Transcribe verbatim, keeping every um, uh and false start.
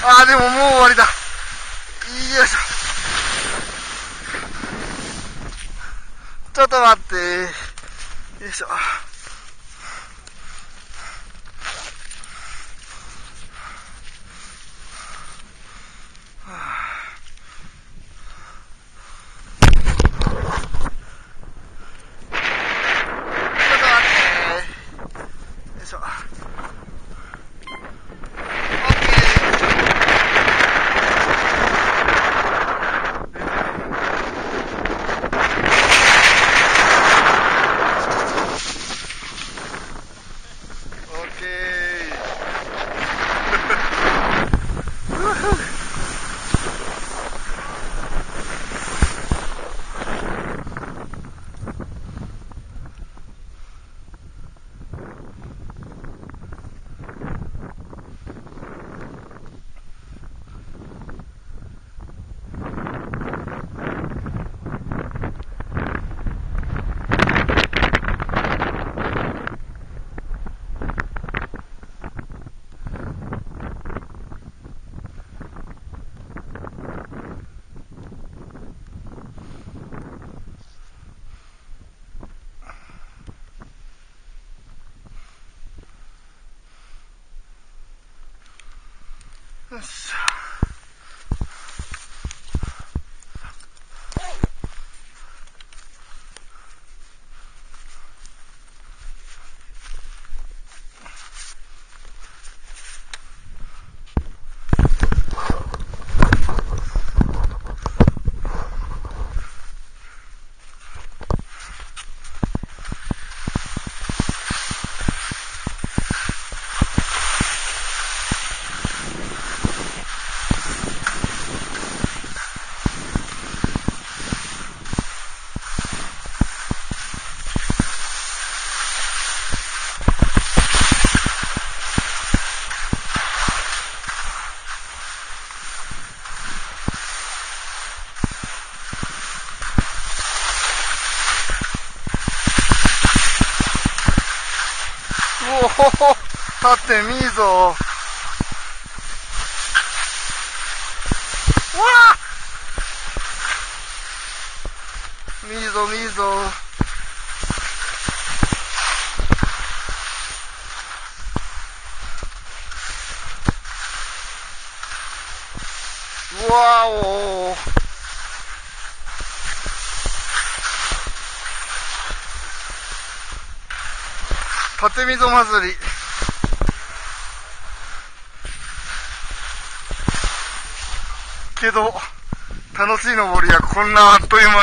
あーでももう終わりだ。よいしょ。ちょっと待って。よいしょ。よっしゃ。おほほ、立ってみーぞ。わあ、みーぞみーぞ。うわお。立みぞ祭り。けど、楽しい登りはこんなあっという間。